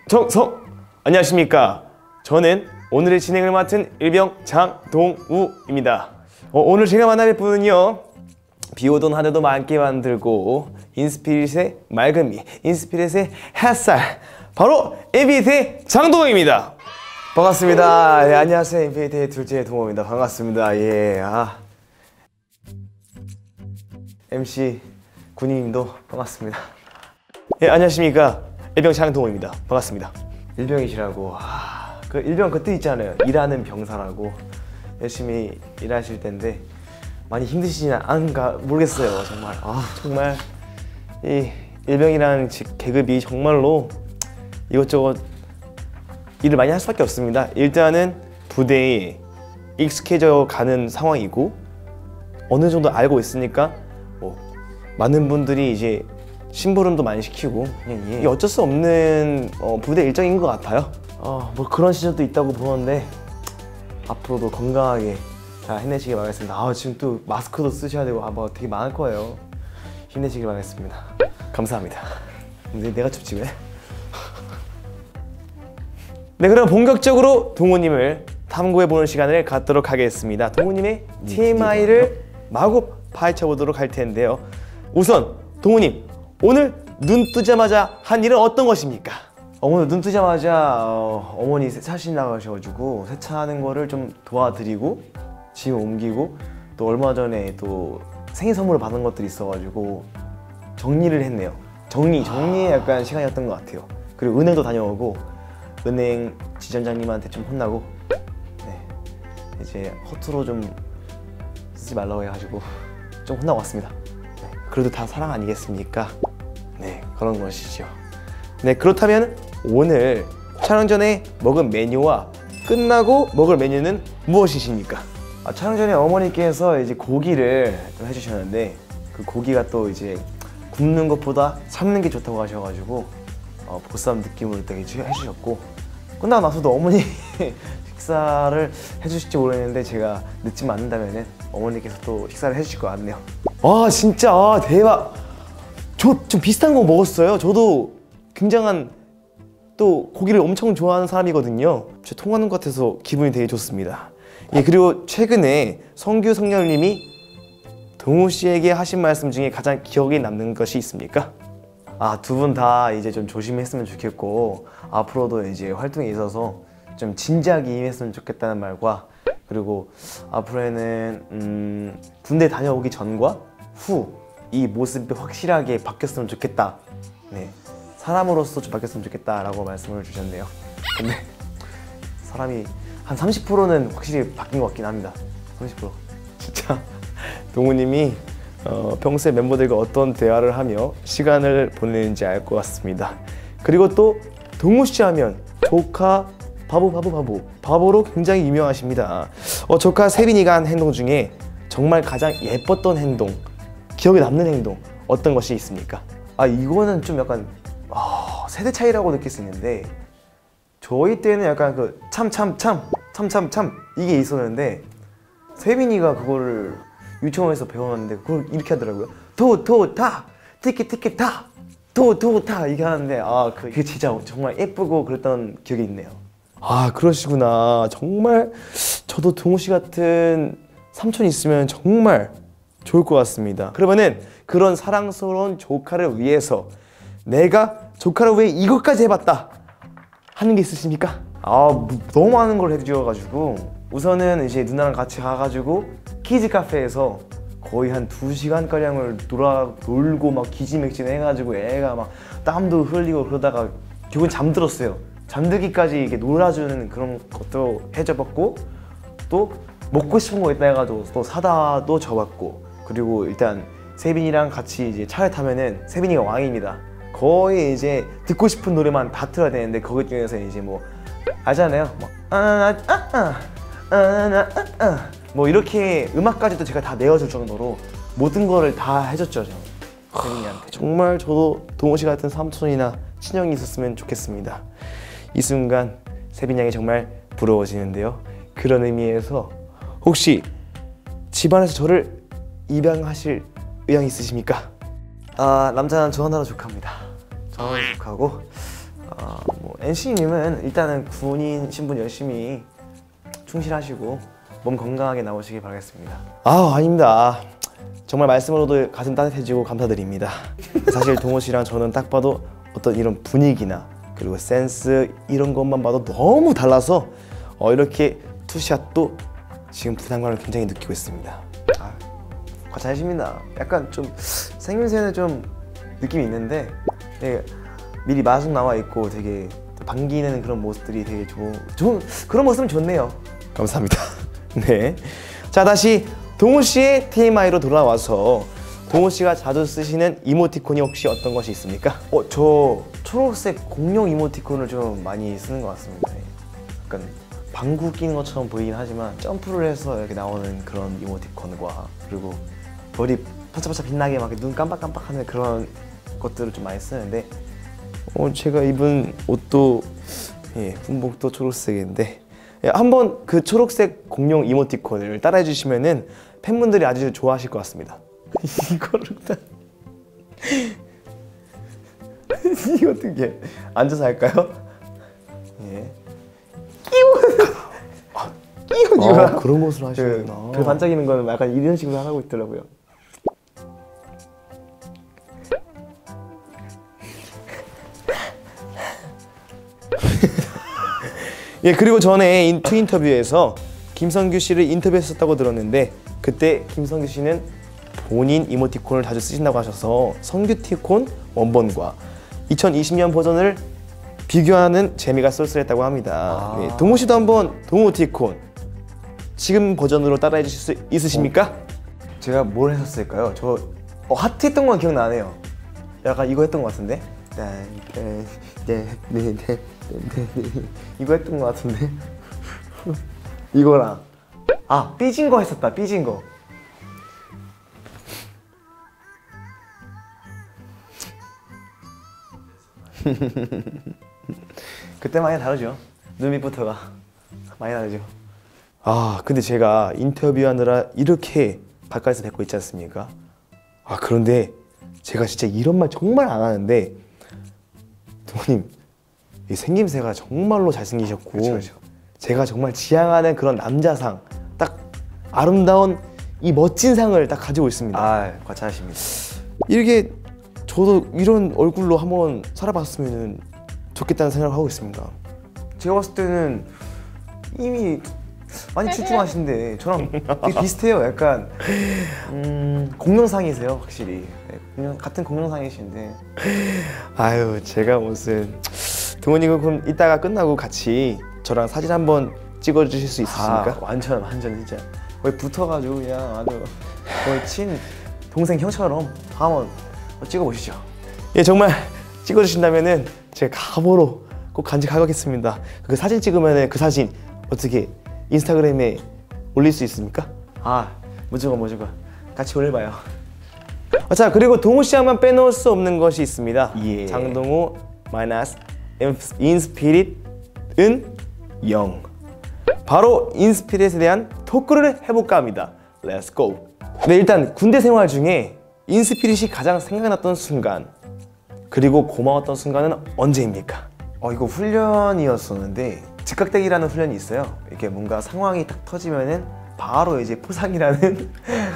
안녕하십니까. 저는 오늘의 진행을 맡은 일병 장동우입니다. 오늘 제가 만날 분은요, 비오던 하늘도 맑게 만들고 인스피릿의 맑음이, 인스피릿의 햇살, 바로 인피니트의 장동우입니다. 반갑습니다. 네, 안녕하세요. 인피니트의 둘째 동우입니다. 반갑습니다. 예, MC 군인님도 반갑습니다. 예, 안녕하십니까. 일병 장동우입니다. 반갑습니다. 일병이시라고, 그 일병 그 뜻 있잖아요. 일하는 병사라고. 열심히 일하실 텐데 많이 힘드시진 않은가 모르겠어요. 정말 정말 이 일병이라는 계급이 정말로 이것저것 일을 많이 할 수밖에 없습니다. 일단은 부대에 익숙해져 가는 상황이고, 어느 정도 알고 있으니까 많은 분들이 이제 심부름도 많이 시키고, 이게 어쩔 수 없는 부대 일정인 것 같아요. 뭐 그런 시절도 있다고 보는데 앞으로도 건강하게 잘 해내시길 바라겠습니다. 지금 또 마스크도 쓰셔야 되고 뭐 되게 많을 거예요. 힘내시길 바라겠습니다. 감사합니다. 근데 내가 춥지 왜? 네, 그럼 본격적으로 동우님을 탐구해보는 시간을 갖도록 하겠습니다. 동우님의 TMI를 마구 파헤쳐보도록 할 텐데요. 우선 동우님, 오늘 눈 뜨자마자 한 일은 어떤 것입니까? 오늘 눈 뜨자마자 어머니 세차하시 나가셔가지고 세차하는 거를 좀 도와드리고 짐 옮기고, 또 얼마 전에 또 생일 선물을 받은 것들이 있어가지고 정리를 했네요. 정리에 약간 시간이었던 것 같아요. 그리고 은행도 다녀오고, 은행 지점장님한테 좀 혼나고, 네, 이제 허투루 좀 쓰지 말라고 해가지고 좀 혼나고 왔습니다. 네, 그래도 다 사랑 아니겠습니까? 네, 그런 것이죠. 네, 그렇다면 오늘 촬영 전에 먹은 메뉴와 끝나고 먹을 메뉴는 무엇이십니까? 촬영 전에 어머니께서 이제 고기를 좀 해주셨는데, 그 고기가 또 이제 굽는 것보다 삶는 게 좋다고 하셔가지고 보쌈 느낌으로 되게 해주셨고, 끝나고 나서도 어머니 식사를 해주실지 모르겠는데 제가 늦지만 않는다면 어머니께서 또 식사를 해주실 것 같네요. 진짜 대박! 저 좀 비슷한 거 먹었어요. 저도 굉장한 또 고기를 엄청 좋아하는 사람이거든요. 저 통하는 것 같아서 기분이 되게 좋습니다. 예, 그리고 최근에 성규성렬님이 동우 씨에게 하신 말씀 중에 가장 기억에 남는 것이 있습니까? 두 분 다 이제 좀 조심했으면 좋겠고, 앞으로도 이제 활동에 있어서 좀 진지하게 임했으면 좋겠다는 말과, 그리고 앞으로에는 군대 다녀오기 전과 후 이 모습이 확실하게 바뀌었으면 좋겠다. 네, 사람으로서 좀 바뀌었으면 좋겠다라고 말씀을 주셨네요. 근데 사람이 한 30%는 확실히 바뀐 것 같긴 합니다. 30%. 진짜 동우님이 평소에 멤버들과 어떤 대화를 하며 시간을 보내는지 알 것 같습니다. 그리고 또 동우씨 하면 조카 바보로 굉장히 유명하십니다. 조카 세빈이가 한 행동 중에 정말 가장 예뻤던 행동, 기억에 남는 행동 어떤 것이 있습니까? 이거는 좀 약간 세대 차이라고 느낄 수 있는데, 저희 때는 약간 그 참 이게 있었는데, 세빈이가 그거를 유치원에서 배웠는데 그걸 이렇게 하더라고요. 다 티켓 다 이게 하는데, 그게 진짜 정말 예쁘고 그랬던 기억이 있네요. 그러시구나. 정말 저도 동우씨 같은 삼촌 있으면 정말 좋을 것 같습니다. 그러면은 그런 사랑스러운 조카를 위해서 내가 조카를 위해 이것까지 해봤다 하는 게 있으십니까? 너무 많은 걸 해주셔가지고, 우선은 이제 누나랑 같이 가가지고 키즈 카페에서 거의 한 2시간가량을 놀고 막 기지맥진 해가지고 애가 막 땀도 흘리고 그러다가 결국은 잠들었어요. 잠들기까지 이게 놀아주는 그런 것도 해줘봤고, 또 먹고 싶은 거 있다 해가지고 또 사다도 줘봤고, 그리고 일단 세빈이랑 같이 이제 차를 타면은 세빈이가 왕입니다. 거의 이제 듣고 싶은 노래만 다 틀어야 되는데, 거기 중에서 이제 뭐 알잖아요. 뭐 이렇게 음악까지도 제가 다 내어줄 정도로 모든 거를 다 해줬죠, 세빈이한테. 정말 저도 동호 씨 같은 삼촌이나 친형이 있었으면 좋겠습니다. 이 순간 세빈 양이 정말 부러워지는데요. 그런 의미에서 혹시 집안에서 저를 입양하실 의향 있으십니까? 남자는 저 하나로 족합니다. 저 하나로 족하고, 뭐 NC님은 일단은 군인 신분 열심히 충실하시고 몸 건강하게 나오시길 바라겠습니다. 아, 아닙니다. 정말 말씀으로도 가슴 따뜻해지고 감사드립니다. 사실 동호 씨랑 저는 딱 봐도 어떤 이런 분위기나 그리고 센스 이런 것만 봐도 너무 달라서 이렇게 투샷도 지금 부담감을 굉장히 느끼고 있습니다. 아, 과찬이십니다. 약간 좀 생김새는 좀 느낌이 있는데 되게 미리 마중 나와 있고 되게 반기는 그런 모습들이 되게 좋은 그런 모습은 좋네요. 감사합니다. 네. 자, 다시 동호 씨의 TMI로 돌아와서 동호 씨가 자주 쓰시는 이모티콘이 혹시 어떤 것이 있습니까? 저 초록색 공룡 이모티콘을 좀 많이 쓰는 것 같습니다. 약간 방구 끼는 것처럼 보이긴 하지만 점프를 해서 이렇게 나오는 그런 이모티콘과 그리고 머리 반짝반짝 빛나게 막 눈 깜빡깜빡하는 그런 것들을 좀 많이 쓰는데 제가 입은 옷도 군복도 초록색인데 한번 그 초록색 공룡 이모티콘을 따라해 주시면은 팬분들이 아주 좋아하실 것 같습니다. 이거를 딱 이거 어떻게 앉아서 할까요? 예. 끼워 그런 것을 하시는구나. 그 반짝이는 거는 약간 이런 식으로 하고 있더라고요. 예, 그리고 전에 투 인터뷰에서 김성규 씨를 인터뷰했었다고 들었는데 그때 김성규 씨는 본인 이모티콘을 자주 쓰신다고 하셔서 성규티콘 원본과 2020년 버전을 비교하는 재미가 쏠쏠했다고 합니다. 네, 동호 씨도 한번 동호티콘 지금 버전으로 따라해 주실 수 있으십니까? 제가 뭘 했었을까요? 저 하트 했던 건 기억나네요. 약간 이거 했던 것 같은데? 이거 했던 것 같은데? 이거랑 삐진 거 했었다. 삐진 거. 그때 많이 다르죠. 눈빛부터가 많이 다르죠. 근데 제가 인터뷰하느라 이렇게 가까이서 뵙고 있지 않습니까? 그런데 제가 진짜 이런 말 정말 안 하는데 동호님 이 생김새가 정말로 잘생기셨고 그쵸. 제가 정말 지향하는 그런 남자상 딱 아름다운 이 멋진 상을 딱 가지고 있습니다. 과찬하십니다. 이렇게 저도 이런 얼굴로 한번 살아봤으면 좋겠다는 생각을 하고 있습니다. 제가 봤을 때는 이미 많이 출중하신데 저랑 되게 비슷해요. 약간 공룡상이세요 확실히. 같은 공룡상이신데 제가 무슨 동훈이 그럼 이따가 끝나고 같이 저랑 사진 한번 찍어주실 수 있으십니까? 완전 진짜 거의 붙어가지고 그냥 아주 거의 친 동생 형처럼 한번 찍어보시죠. 예, 정말 찍어주신다면은 제가 감으로 꼭 간직하겠습니다. 그 사진 찍으면은 그 사진 어떻게 인스타그램에 올릴 수 있습니까? 무조건 같이 올려봐요. 자, 그리고 동호 씨 하면 빼놓을 수 없는 것이 있습니다. 장동호 마이너스 인스피릿은 0. 바로 인스피릿에 대한 토크를 해볼까 합니다. Let's go. 네, 일단 군대 생활 중에 인스피릿이 가장 생각났던 순간 그리고 고마웠던 순간은 언제입니까? 이거 훈련이었었는데 즉각대기라는 훈련이 있어요. 이렇게 뭔가 상황이 딱 터지면은 바로 이제 포상이라는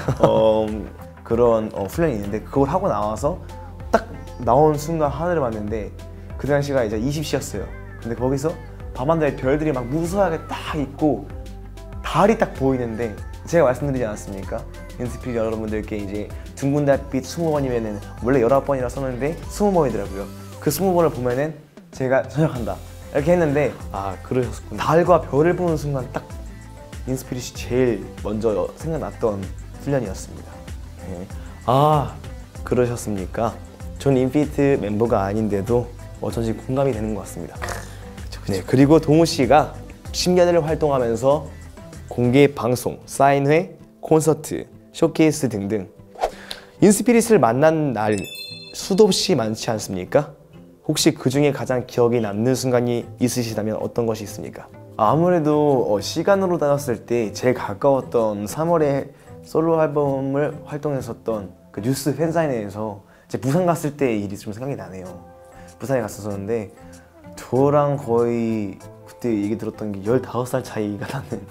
그런 훈련이 있는데 그걸 하고 나와서 딱 나온 순간 하늘을 봤는데 그 당시가 이제 20시였어요. 근데 거기서 밤하늘에 별들이 막 무수하게 딱 있고 달이 딱 보이는데 제가 말씀드리지 않았습니까? 인스피릿 여러분들께 이제 둥근 달빛 20번이면은 원래 19번이라 썼는데 20번이더라고요. 그 20번을 보면은 제가 전역한다 이렇게 했는데 그러셨군요. 달과 별을 보는 순간 딱 인스피릿이 제일 먼저 생각났던 훈련이었습니다. 네. 그러셨습니까? 전 인피니트 멤버가 아닌데도 어쩐지 공감이 되는 것 같습니다. 그쵸. 네, 그리고 동호 씨가 10년을 활동하면서 공개 방송, 사인회, 콘서트, 쇼케이스 등등 인스피릿을 만난 날 수도 없이 많지 않습니까? 혹시 그 중에 가장 기억에 남는 순간이 있으시다면 어떤 것이 있습니까? 아무래도 시간으로 따졌을 때 제일 가까웠던 3월에 솔로 앨범을 활동했었던 그 뉴스 팬사인회에서 부산 갔을 때 일이 좀 생각이 나네요. 부산에 갔었는데 저랑 거의 그때 얘기 들었던 게 15살 차이가 나는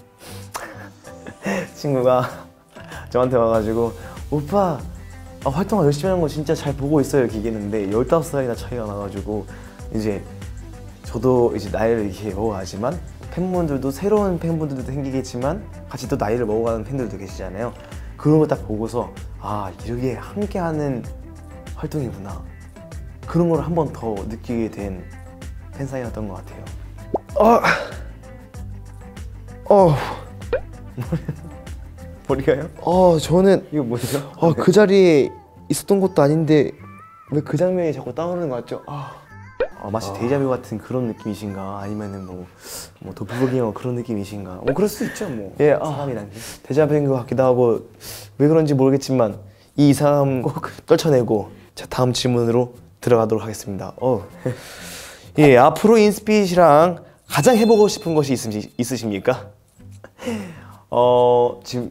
친구가 저한테 와가지고 오빠 활동 열심히 하는 거 진짜 잘 보고 있어요 이렇게 얘기했는데 15살이나 차이가 나가지고 이제 저도 이제 나이를 이렇게 먹어가지만 팬분들도 새로운 팬분들도 생기겠지만 같이 또 나이를 먹어가는 팬들도 계시잖아요. 그런 거 딱 보고서 이게 함께하는 활동이구나 그런 걸 한 번 더 느끼게 된 팬사인이었던 것 같아요. 머리가요? 저는 이거 뭐죠? 그 자리에 있었던 것도 아닌데 왜 그 장면이 자꾸 떠오르는 것 같죠? 마치 데자뷰 같은 그런 느낌이신가? 아니면은 뭐 도플갱어 그런 느낌이신가? 뭐 그럴 수 있죠, 뭐. 예, 사람이란 게. 데자뷰인 것 같기도 하고 왜 그런지 모르겠지만 이 이상함 꼭 떨쳐내고 자 다음 질문으로 들어가도록 하겠습니다. 예, 앞으로 인스피릿이랑 가장 해보고 싶은 것이 있으십니까? 지금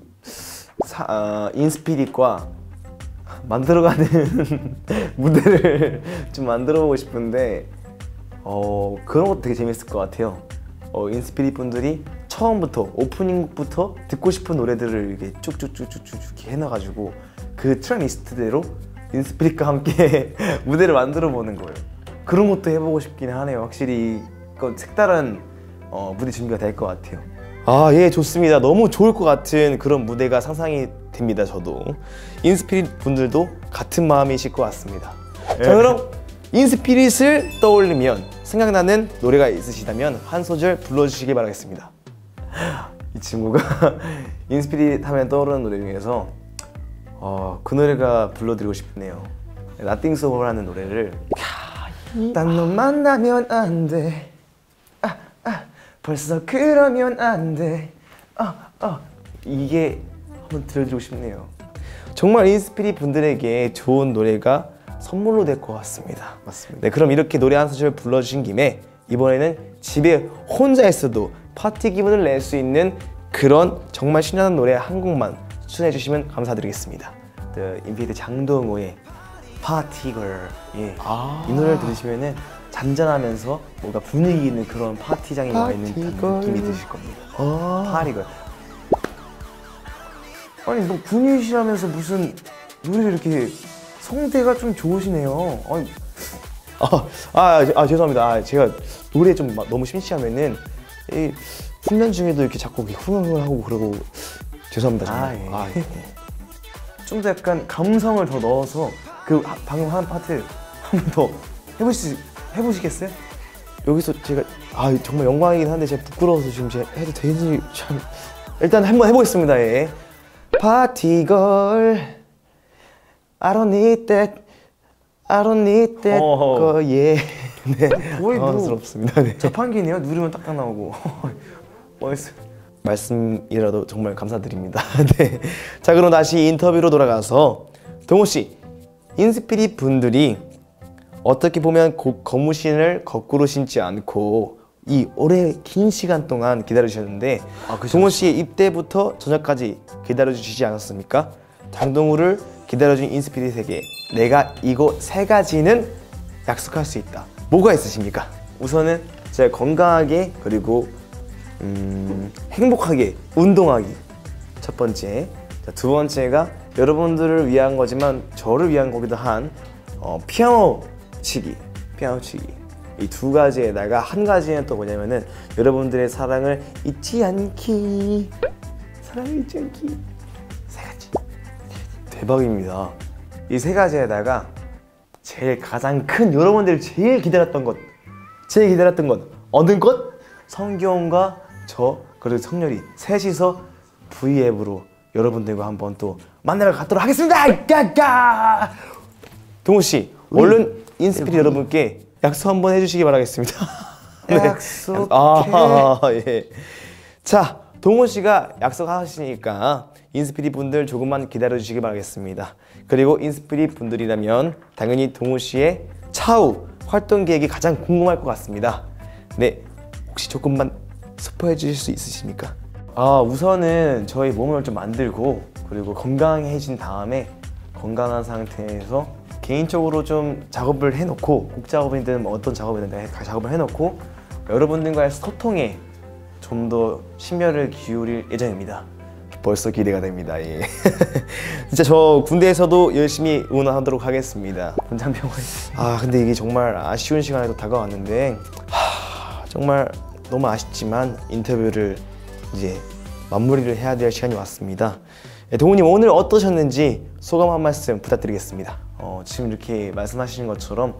인스피릿과 만들어가는 무대를 좀 만들어보고 싶은데 그런 것도 되게 재밌을 것 같아요. 인스피릿 분들이 처음부터 오프닝부터 듣고 싶은 노래들을 이렇게 쭉쭉쭉쭉쭉 해놔가지고 그 트랙 리스트대로 인스피릿과 함께 무대를 만들어 보는 거예요. 그런 것도 해보고 싶긴 하네요. 확실히 색다른 무대 준비가 될 것 같아요. 예, 좋습니다. 너무 좋을 것 같은 그런 무대가 상상이 됩니다. 저도 인스피릿 분들도 같은 마음이실 것 같습니다. 자, 그럼 인스피릿을 떠올리면 생각나는 노래가 있으시다면 한 소절 불러주시기 바라겠습니다. 이 친구가 인스피릿 하면 떠오르는 노래 중에서 그 노래가 불러드리고 싶네요. Nothing So Wrong라는 노래를 딴 놈 만나면 안 돼. 벌써 그러면 안 돼. 이게 한번 들려드리고 싶네요. 정말 인스피릿 분들에게 좋은 노래가 선물로 될 것 같습니다. 맞습니다. 네, 그럼 이렇게 노래 한 소절 불러주신 김에 이번에는 집에 혼자 있어도 파티 기분을 낼 수 있는 그런 정말 신나는 노래 한 곡만 추천해 주시면 감사드리겠습니다. 인피니트 장동호의 파티걸. 예. 이 노래를 들으시면은 잔잔하면서 뭔가 분위기 있는 그런 파티장에 와 있는 느낌이 드실 겁니다. 파티걸. 아니 뭐 분이시라면서 무슨 노래를 이렇게 성대가 좀 좋으시네요. 죄송합니다. 제가 노래 좀 너무 심취하면은 훈련 중에도 이렇게 자꾸 흥얼흥얼하고 그러고 죄송합니다 정말. 좀 더 약간 감성을 더 넣어서 그 방금 한 파트 한 번 더 해보시겠어요? 여기서 제가 정말 영광이긴 한데 제가 부끄러워서 지금 제가 해도 되는지 참 일단 한번 해보겠습니다. 예. 파티걸 I don't need that 거 예. 네. 거의 당황스럽습니다. 네. 자판기네요. 누르면 딱딱 나오고. 멋있어요. 말씀이라도 정말 감사드립니다. 네. 자, 그럼 다시 인터뷰로 돌아가서 동호 씨, 인스피릿 분들이 어떻게 보면 고무신을 거꾸로 신지 않고 이 오래 긴 시간 동안 기다려주셨는데 동호 씨의 입대부터 저녁까지 기다려주시지 않았습니까? 장동우를 기다려준 인스피릿에게 내가 이거 3가지는 약속할 수 있다. 뭐가 있으십니까? 우선은 제가 건강하게 그리고 행복하게 운동하기 첫 번째. 자, 두 번째가 여러분들을 위한 거지만 저를 위한 거기도 한 피아노 치기. 이 2가지에다가 한 가지는 또 뭐냐면은 여러분들의 사랑을 잊지 않기. 3가지. 대박입니다. 이 3가지에다가 가장 큰 여러분들이 제일 기다렸던 것 어느 것? 성경과 저 그리고 성렬이 셋이서 V앱으로 여러분들과 한번 또 만나러 가도록 하겠습니다. 동호 씨, 얼른 인스피릿 여러분께 약속 한번 해주시기 바라겠습니다. 네. 약속해. 예. 자, 동호 씨가 약속하시니까 인스피릿 분들 조금만 기다려주시기 바라겠습니다. 그리고 인스피릿 분들이라면 당연히 동호 씨의 차후 활동 계획이 가장 궁금할 것 같습니다. 네, 혹시 조금만 스포해 주실 수 있으십니까? 우선은 저희 몸을 좀 만들고 그리고 건강해진 다음에 건강한 상태에서 개인적으로 좀 작업을 해놓고 곡 작업이든 뭐 어떤 작업이든 작업을 해놓고 여러분들과의 소통에 좀 더 심혈을 기울일 예정입니다. 벌써 기대가 됩니다. 예. 진짜 저 군대에서도 열심히 응원하도록 하겠습니다. 군장병원. 근데 이게 정말 아쉬운 시간이 또 다가왔는데 정말 너무 아쉽지만 인터뷰를 이제 마무리를 해야 될 시간이 왔습니다. 네, 동우님 오늘 어떠셨는지 소감 한 말씀 부탁드리겠습니다. 지금 이렇게 말씀하시는 것처럼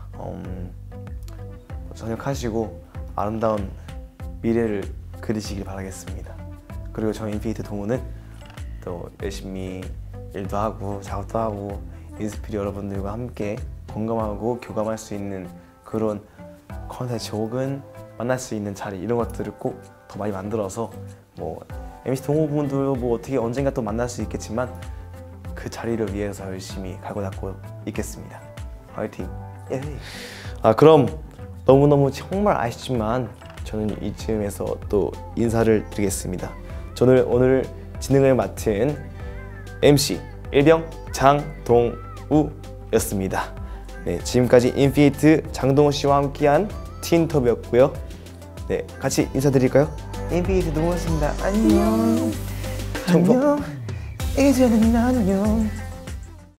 전역하시고 아름다운 미래를 그리시길 바라겠습니다. 그리고 저 인피니트 동우는 또 열심히 일도 하고 작업도 하고 인스피리 여러분들과 함께 공감하고 교감할 수 있는 그런 컨텐츠 혹은 만날 수 있는 자리 이런 것들을 꼭 더 많이 만들어서 뭐 MC 동호분들도 뭐 어떻게 언젠가 또 만날 수 있겠지만 그 자리를 위해서 열심히 갈고 닦고 있겠습니다. 화이팅! 예. 그럼 너무너무 정말 아쉽지만 저는 이쯤에서 또 인사를 드리겠습니다. 저는 오늘 진행을 맡은 MC 일병 장동우였습니다. 네, 지금까지 인피니트 장동우 씨와 함께한 티인터뷰였고요. 네, 같이 인사드릴까요? 인피니트 동우였습니다. 안녕. 안녕. 이제는 안녕.